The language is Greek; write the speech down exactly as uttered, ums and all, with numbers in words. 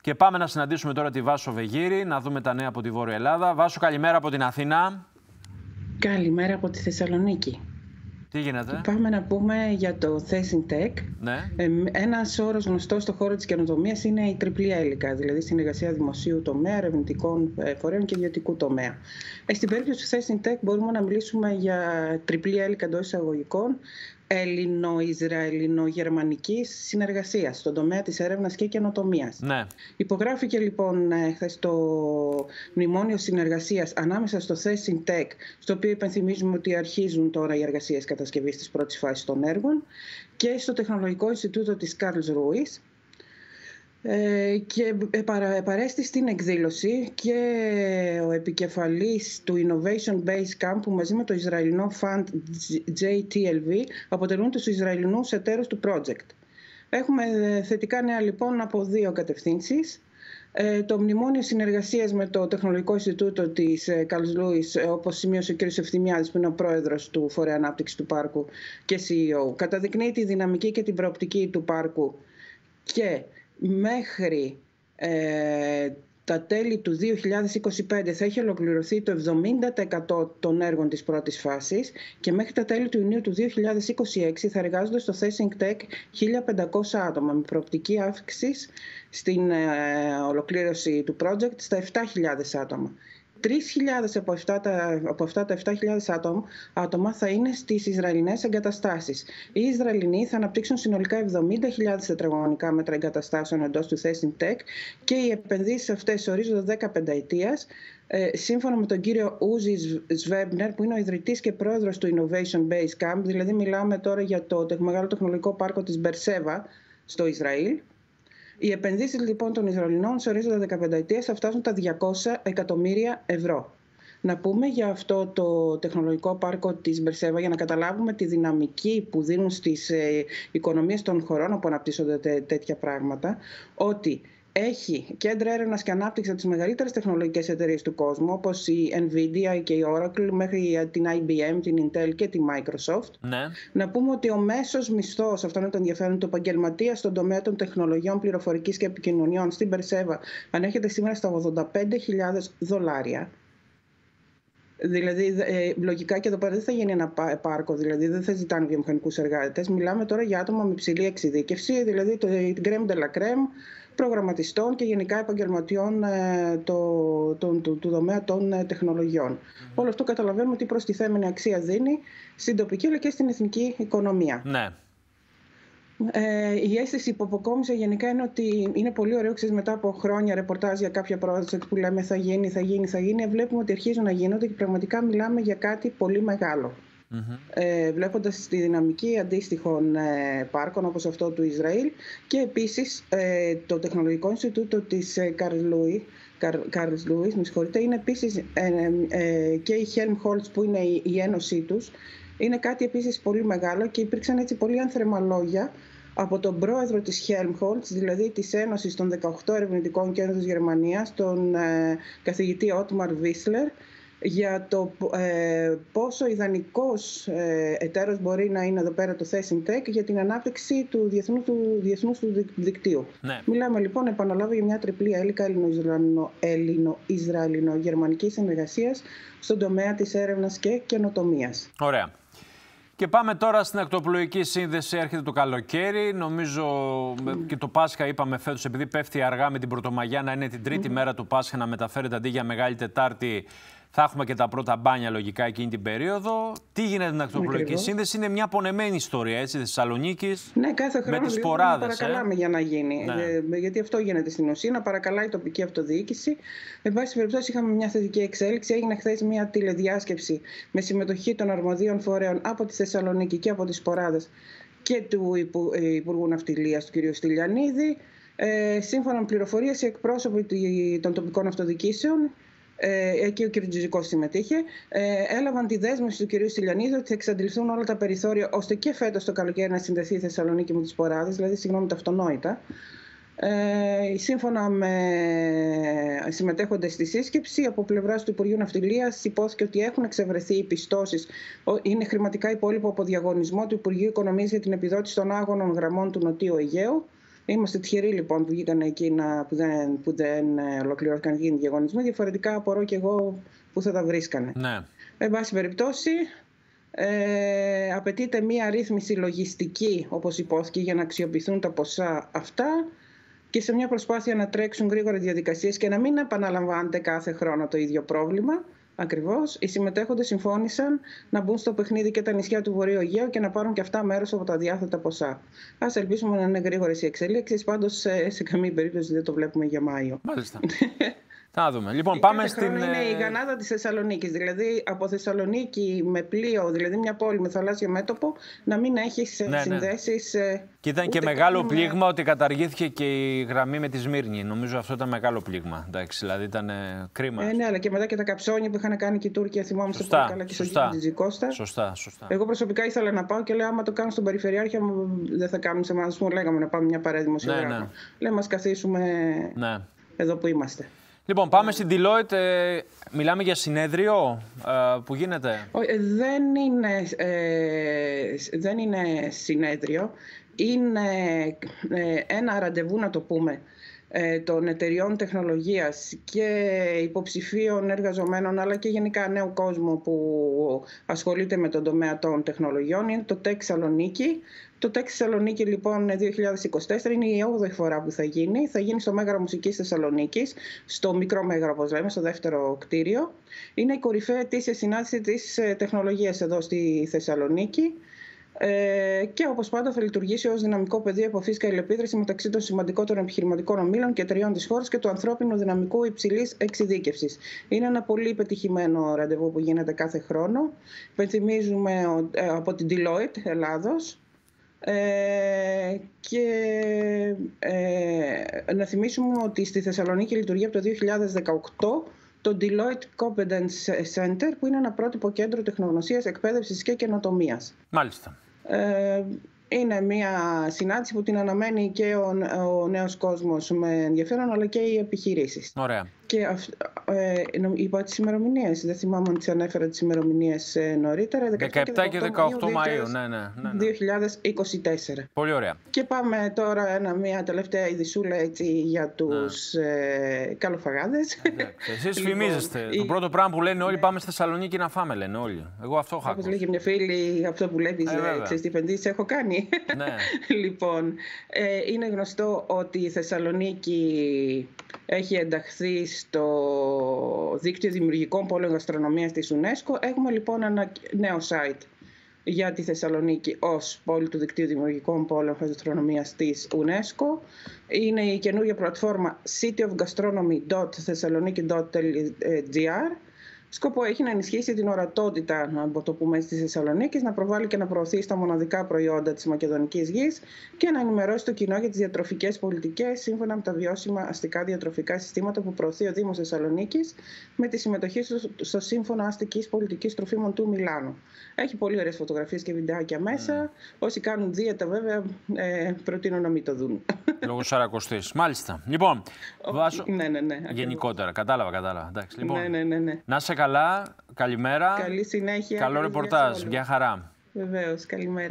Και πάμε να συναντήσουμε τώρα τη Βάσο Βεγγύρη, να δούμε τα νέα από τη Βόρεια Ελλάδα. Βάσο, καλημέρα από την Αθήνα. Καλημέρα από τη Θεσσαλονίκη. Τι γίνεται? Πάμε να πούμε για το Thesing Tech. Ναι. Ε, ένας όρος γνωστός στον χώρο της καινοτομίας είναι η τριπλή έλικα, δηλαδή συνεργασία δημοσίου τομέα, ερευνητικών φορέων και ιδιωτικού τομέα. Ε, στην περίπτωση του Thesing Tech μπορούμε να μιλήσουμε για τριπλή έλικα εντός εισαγωγικών ελληνο-ισραηλινο-γερμανικής συνεργασίας στον τομέα της έρευνας και καινοτομίας. Ναι. Υπογράφηκε λοιπόν χθες το μνημόνιο συνεργασίας ανάμεσα στο Thesing Tech, στο οποίο υπενθυμίζουμε ότι αρχίζουν τώρα οι εργασίες κατασκευής της πρώτης φάσης των έργων, και στο Τεχνολογικό Ινστιτούτο της Καρλς Ρούις. Ε, και παρέστη στην εκδήλωση και ο επικεφαλής του Innovation Base Camp, που μαζί με το Ισραηλινό Fund τζέι τι ελ βι αποτελούν τους Ισραηλινούς εταίρους του project. Έχουμε θετικά νέα λοιπόν από δύο κατευθύνσεις. Ε, το μνημόνιο συνεργασίας με το Τεχνολογικό Ινστιτούτο της Καρλς Ρούις, όπως σημείωσε ο κ. Ευθυμιάδης, που είναι ο πρόεδρος του Φορέα Ανάπτυξης του Πάρκου και σι ι ο, καταδεικνύει τη δυναμική και την προοπτική του πάρκου και μέχρι ε, τα τέλη του δύο χιλιάδες είκοσι πέντε θα έχει ολοκληρωθεί το εβδομήντα τοις εκατό των έργων της πρώτης φάσης και μέχρι τα τέλη του Ιουνίου του δύο χιλιάδες είκοσι έξι θα εργάζονται στο Thesing Tech χίλια πεντακόσια άτομα, με προοπτική αύξηση στην ε, ολοκλήρωση του project στα επτά χιλιάδες άτομα. τρεις χιλιάδες από αυτά τα, από αυτά τα επτά χιλιάδες άτομα, άτομα θα είναι στις Ισραηλινές εγκαταστάσεις. Οι Ισραηλινοί θα αναπτύξουν συνολικά εβδομήντα χιλιάδες τετραγωνικά μέτρα εγκαταστάσεων εντός του Thesing Tech και οι επενδύσεις αυτές ορίζονται δέκαπεντε ετίας. Ε, σύμφωνα με τον κύριο Ούζι Σβέμπνερ, που είναι ο ιδρυτής και πρόεδρος του Innovation Base Camp, δηλαδή μιλάμε τώρα για το μεγάλο τεχνολογικό πάρκο της Μπερσέβα στο Ισραήλ. Οι επενδύσεις λοιπόν των Ισραηλινών σε ορίζοντα δεκαπέντε ετίας θα φτάσουν τα διακόσια εκατομμύρια ευρώ. Να πούμε για αυτό το τεχνολογικό πάρκο της Μπερσέβα, για να καταλάβουμε τη δυναμική που δίνουν στις ε, οικονομίες των χωρών όπου αναπτύσσονται τέ, τέτοια πράγματα, ότι έχει κέντρα έρευνας και ανάπτυξης από τις μεγαλύτερες τεχνολογικές εταιρείες του κόσμου, όπως η Nvidia και η Oracle, μέχρι την άι μπι εμ, την Intel και τη Microsoft. Ναι. Να πούμε ότι ο μέσος μισθός, αυτό είναι το ενδιαφέρον, του επαγγελματία στον τομέα των τεχνολογιών πληροφορικής και επικοινωνιών στην Μπερσέβα ανέρχεται σήμερα στα ογδόντα πέντε χιλιάδες δολάρια. Δηλαδή, ε, λογικά και εδώ πέρα δεν θα γίνει ένα πάρκο, δηλαδή δεν θα ζητάνε βιομηχανικούς εργάτες. Μιλάμε τώρα για άτομα με υψηλή εξειδίκευση, δηλαδή το crème de la crème, προγραμματιστών και γενικά επαγγελματιών ε, το, το, το, του τομέα των ε, τεχνολογιών. Mm-hmm. Όλο αυτό καταλαβαίνουμε τι προστιθέμενη αξία δίνει στην τοπική αλλά και στην εθνική οικονομία. Ναι. Ε, η αίσθηση που αποκόμισα γενικά είναι ότι είναι πολύ ωραίο, ξέρεις, μετά από χρόνια ρεπορτάζ για κάποια project που λέμε θα γίνει, θα γίνει, θα γίνει, βλέπουμε ότι αρχίζουν να γίνονται και πραγματικά μιλάμε για κάτι πολύ μεγάλο. Mm-hmm. Ε, βλέποντας τη δυναμική αντίστοιχων ε, πάρκων όπως αυτό του Ισραήλ και επίσης ε, το Τεχνολογικό Ινστιτούτο της Καρλς Ρούις, με συγχωρείτε, είναι επίσης ε, ε, και η Helmholtz, που είναι η, η ένωσή τους, είναι κάτι επίσης πολύ μεγάλο και υπήρξαν έτσι πολύ άνθρεμα λόγια από τον πρόεδρο της Helmholtz, δηλαδή της Ένωσης των δεκαοκτώ Ερευνητικών Κέντρων της Γερμανίας, τον ε, καθηγητή Ότμαρ Βίσλερ, για το ε, πόσο ιδανικός ε, εταίρος μπορεί να είναι εδώ πέρα το Thesing Tech για την ανάπτυξη του διεθνούς του, διεθνούς του δικτύου. Ναι. Μιλάμε λοιπόν, επαναλάβω, για μια τριπλή έλικα ελληνο-ισραηλινο-γερμανικής συνεργασίας στον τομέα της έρευνας και καινοτομίας. Ωραία. Και πάμε τώρα στην ακτοπλοϊκή σύνδεση. Έρχεται το καλοκαίρι. Νομίζω mm. και το Πάσχα, είπαμε φέτος, επειδή πέφτει αργά με την Πρωτομαγιά, να είναι την τρίτη mm. μέρα του Πάσχα, να μεταφέρεται αντί για Μεγάλη Τετάρτη. Θα έχουμε και τα πρώτα μπάνια λογικά εκείνη την περίοδο. Τι γίνεται στην ακτοπλοϊκή σύνδεση? Είναι μια πονεμένη ιστορία, έτσι, της Θεσσαλονίκης. Ναι, κάθε χρόνο με τις σποράδες, να παρακαλάμε ε? για να γίνει. Ναι. Ε, γιατί αυτό γίνεται στην ουσία, να παρακαλάει η τοπική αυτοδιοίκηση. Εν πάση περιπτώσει, είχαμε μια θετική εξέλιξη. Έγινε χθες μια τηλεδιάσκεψη με συμμετοχή των αρμοδίων φορέων από τη Θεσσαλονίκη και από τις σποράδες και του Υπουργού Ναυτιλίας, του κ. Στυλιανίδη. Ε, σύμφωνα με πληροφορίες, οι εκπρόσωποι των τοπικών αυτοδιοικήσεων, ε, και ο κ. Τζιζικός συμμετείχε, ε, έλαβαν τη δέσμευση του κ. Στυλιανίδη ότι θα εξαντληθούν όλα τα περιθώρια ώστε και φέτος το καλοκαίρι να συνδεθεί η Θεσσαλονίκη με τις σποράδες, δηλαδή συγγνώμη τα αυτονόητα. Ε, σύμφωνα με συμμετέχοντες στη σύσκεψη, από πλευράς του Υπουργείου Ναυτιλίας υπόθηκε ότι έχουν εξευρεθεί οι πιστώσεις. Είναι χρηματικά υπόλοιπο από διαγωνισμό του Υπουργείου Οικονομίας για την επιδότηση των άγωνων γραμμών του Νοτίου Αιγαίου. Είμαστε τυχεροί λοιπόν που βγήκαν εκείνα που δεν, που δεν ολοκληρώθηκαν εκείνοι οι διαγωνισμοί. Διαφορετικά απορώ και εγώ που θα τα βρίσκανε. Ναι. Εν πάση περιπτώσει, ε, απαιτείται μία ρύθμιση λογιστική, όπως υπόθηκε, για να αξιοποιηθούν τα ποσά αυτά και σε μια προσπάθεια να τρέξουν γρήγορα διαδικασίες και να μην επαναλαμβάνεται κάθε χρόνο το ίδιο πρόβλημα. Ακριβώς, οι συμμετέχοντες συμφώνησαν να μπουν στο παιχνίδι και τα νησιά του Βορείου Αιγαίου και να πάρουν και αυτά μέρος από τα διάθετα ποσά. Ας ελπίσουμε να είναι γρήγορες οι εξελίξεις, πάντως σε, σε καμία περίπτωση δεν το βλέπουμε για Μάιο. Μάλιστα. Θα δούμε. Λοιπόν, πάμε στην. Είναι η Γανάδα της Θεσσαλονίκης. Δηλαδή από Θεσσαλονίκη με πλοίο, δηλαδή μια πόλη με θαλάσσιο μέτωπο, να μην έχει ναι, συνδέσεις. Ναι. Και ήταν και μεγάλο πλήγμα με... ότι καταργήθηκε και η γραμμή με τη Σμύρνη. Νομίζω αυτό ήταν μεγάλο πλήγμα. Εντάξει, δηλαδή ήταν κρίμα. Ε, ναι, αλλά και μετά και τα καψόνια που είχαν κάνει και οι Τούρκοι, θυμάμαστε πολύ καλά και στον Τζικώστα. Σωστά, σωστά. Εγώ προσωπικά ήθελα να πάω και λέω: άμα το κάνω στον Περιφερειάρχη, δεν θα κάνουν σε εμάς. Μου λέγαμε να πάμε μια παρέα δημοσιογράφο. Ναι, ναι. Λέμε, ας καθίσουμε ναι. εδώ που είμαστε. Λοιπόν, πάμε στην Deloitte. Ε, μιλάμε για συνέδριο ε, που γίνεται. Δεν είναι, ε, δεν είναι συνέδριο. Είναι ε, ένα ραντεβού, να το πούμε, ε, των εταιριών τεχνολογίας και υποψηφίων εργαζομένων, αλλά και γενικά νέου κόσμου που ασχολείται με τον τομέα των τεχνολογιών. Είναι το Tech Θεσσαλονίκη. Το Tech Θεσσαλονίκη λοιπόν δύο χιλιάδες είκοσι τέσσερα είναι η όγδοη φορά που θα γίνει. Θα γίνει στο Μέγαρο Μουσικής Θεσσαλονίκης, στο μικρό Μέγαρο όπως λέμε, στο δεύτερο κτίριο. Είναι η κορυφαία ετήσια συνάντηση της τεχνολογίας εδώ στη Θεσσαλονίκη. Ε, και όπως πάντα θα λειτουργήσει ως δυναμικό πεδίο επαφής και αλληλεπίδραση μεταξύ των σημαντικότερων επιχειρηματικών ομίλων και εταιριών της χώρας και του ανθρώπινου δυναμικού υψηλής εξειδίκευσης. Είναι ένα πολύ πετυχημένο ραντεβού που γίνεται κάθε χρόνο. Υπενθυμίζουμε ε, από την Deloitte Ελλάδος. Ε, και ε, να θυμίσουμε ότι στη Θεσσαλονίκη λειτουργεί από το δύο χιλιάδες δεκαοκτώ το Deloitte Competence Center, που είναι ένα πρότυπο κέντρο τεχνογνωσίας, εκπαίδευσης και καινοτομίας. Μάλιστα. Ε, είναι μια συνάντηση που την αναμένει και ο, ο νέος κόσμος με ενδιαφέρον, αλλά και οι επιχειρήσεις. Ωραία. Και ε, είπα τις ημερομηνίες, δεν θυμάμαι αν τις ανέφερα τις ημερομηνίες ε, νωρίτερα. δεκαεπτά και δεκαοκτώ Μαΐου, ναι, ναι, ναι, ναι. δύο χιλιάδες είκοσι τέσσερα. Πολύ ωραία. Και πάμε τώρα ένα, μια τελευταία ειδισούλα έτσι, για τους ναι. ε, καλοφαγάδες. Εσείς φημίζεστε. Λοιπόν, το πρώτο πράγμα που λένε όλοι, ναι. πάμε στη Θεσσαλονίκη να φάμε, λένε όλοι. Εγώ αυτό έχω ακούσει. Όπως λέγει μια φίλη, αυτό που βλέπεις, ε, ξέρεις τι επενδύσεις έχω κάνει. Ναι. Λοιπόν, ε, είναι γνωστό ότι η Θεσσαλονίκη έχει ενταχθεί στο δίκτυο δημιουργικών πόλεων γαστρονομίας της UNESCO. Έχουμε λοιπόν ένα νέο site για τη Θεσσαλονίκη ως πόλη του δικτύου δημιουργικών πόλεων γαστρονομίας της UNESCO. Είναι η καινούργια πλατφόρμα city of gastronomy dot thessaloniki dot gr. Σκοπό έχει να ενισχύσει την ορατότητα, να το πούμε, της Θεσσαλονίκης, να προβάλλει και να προωθεί στα μοναδικά προϊόντα της μακεδονικής γης και να ενημερώσει το κοινό για τις διατροφικές πολιτικές σύμφωνα με τα βιώσιμα αστικά διατροφικά συστήματα που προωθεί ο Δήμος Θεσσαλονίκης με τη συμμετοχή στο Σύμφωνο Αστικής Πολιτικής Τροφίμων του Μιλάνου. Έχει πολύ ωραίες φωτογραφίες και βιντεάκια μέσα. Mm. Όσοι κάνουν δίαιτα, βέβαια, ε, προτείνω να μην το δουν. Λόγω Σαρακοστής. Μάλιστα. Λοιπόν, oh, βάσω... ναι, ναι, ναι, γενικότερα. Κατάλαβα, κατάλαβα. Εντάξει, λοιπόν, ναι, ναι, ναι, ναι. Να είσαι καλά. Καλημέρα. Καλή συνέχεια. Καλό ρεπορτάζ. Γεια χαρά. Βεβαίως. Καλημέρα.